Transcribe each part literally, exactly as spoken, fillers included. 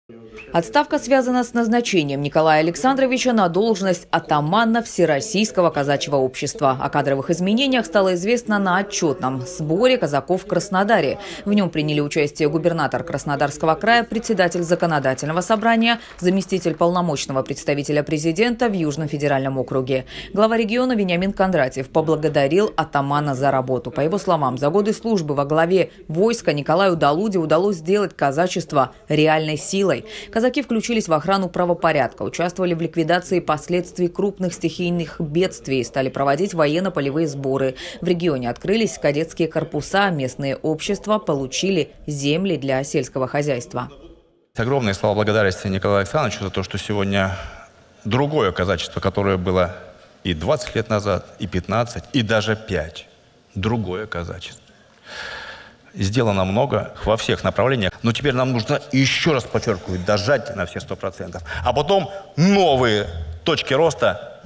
Отставка связана с назначением Николая Александровича на должность атамана Всероссийского казачьего общества. О кадровых изменениях стало известно на отчетном сборе казаков в Краснодаре. В нем приняли участие губернатор Краснодарского края, председатель законодательного собрания, заместитель полномочного представителя президента в Южном федеральном округе. Глава региона Вениамин Кондратьев поблагодарил атамана за работу. По его словам, за годы службы во главе войска Николаю Далуде удалось сделать казачество реальной силой. Казаки включились в охрану правопорядка, участвовали в ликвидации последствий крупных стихийных бедствий, стали проводить военно-полевые сборы. В регионе открылись кадетские корпуса, местные общества получили земли для сельского хозяйства. Огромные слова благодарности Николаю Александровичу за то, что сегодня другое казачество, которое было и двадцать лет назад, и пятнадцать, и даже пять. Другое казачество. Сделано много во всех направлениях, но теперь нам нужно, еще раз подчеркиваю, дожать на все сто процентов. А потом новые точки роста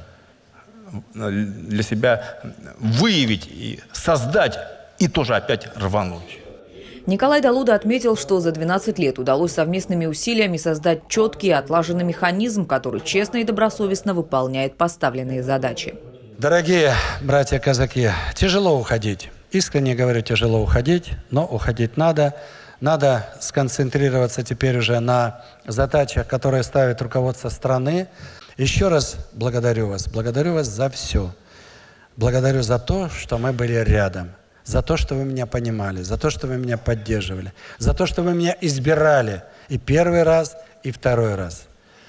для себя выявить и создать, и тоже опять рвануть. Николай Далуда отметил, что за двенадцать лет удалось совместными усилиями создать четкий и отлаженный механизм, который честно и добросовестно выполняет поставленные задачи. Дорогие братья-казаки, тяжело уходить. Искренне говорю, тяжело уходить, но уходить надо. Надо сконцентрироваться теперь уже на задачах, которые ставит руководство страны. Еще раз благодарю вас. Благодарю вас за все. Благодарю за то, что мы были рядом. За то, что вы меня понимали. За то, что вы меня поддерживали. За то, что вы меня избирали и первый раз, и второй раз.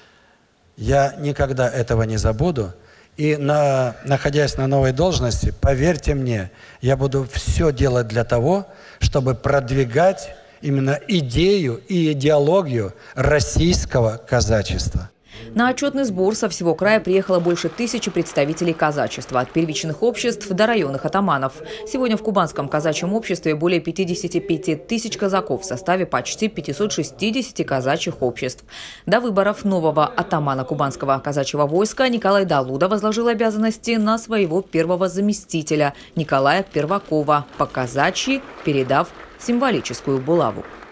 Я никогда этого не забуду. И на, находясь на новой должности, поверьте мне, я буду все делать для того, чтобы продвигать именно идею и идеологию российского казачества. На отчетный сбор со всего края приехало больше тысячи представителей казачества, от первичных обществ до районных атаманов. Сегодня в Кубанском казачьем обществе более пятидесяти пяти тысяч казаков в составе почти пятисот шестидесяти казачьих обществ. До выборов нового атамана Кубанского казачьего войска Николай Далуда возложил обязанности на своего первого заместителя Николая Первакова, по казачьи передав символическую булаву.